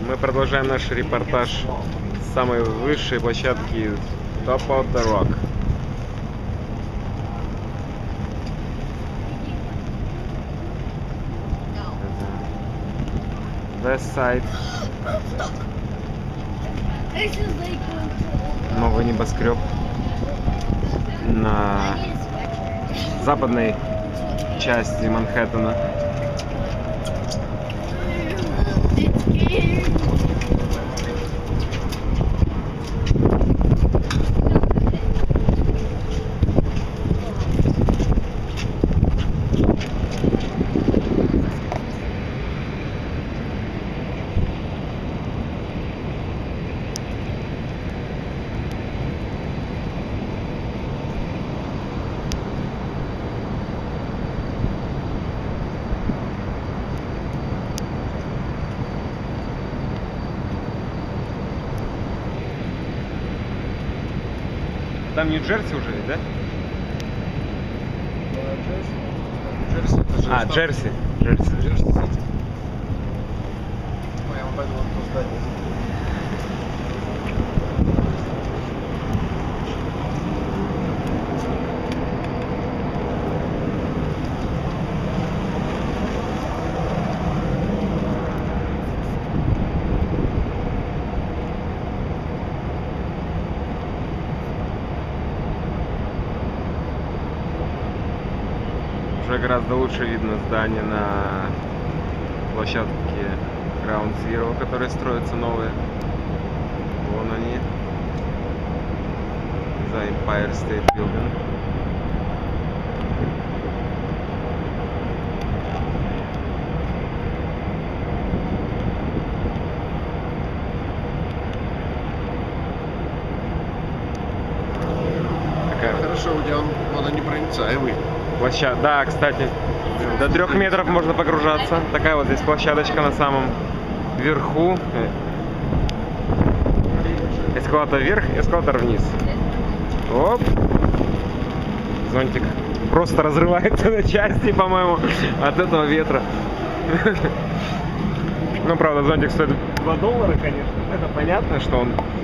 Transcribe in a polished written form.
Мы продолжаем наш репортаж с самой высшей площадки Top of the Rock. West Side. Новый небоскреб на западной части Манхэттена. Там Нью-Джерси уже, да? Джерси. Джерси. Я вам пойду в то здание. Уже гораздо лучше видно здание на площадке Ground Zero, которые строятся новые. Вон они. За Empire State Building. Хорошо, у тебя он водонепроницаемый. Да, кстати, до 3 метров можно погружаться. Такая вот здесь площадочка на самом верху. Эскалатор вверх, эскалатор вниз. Оп. Зонтик просто разрывается на части, по-моему, от этого ветра. Ну, правда, зонтик стоит $2, конечно. Это понятно, что он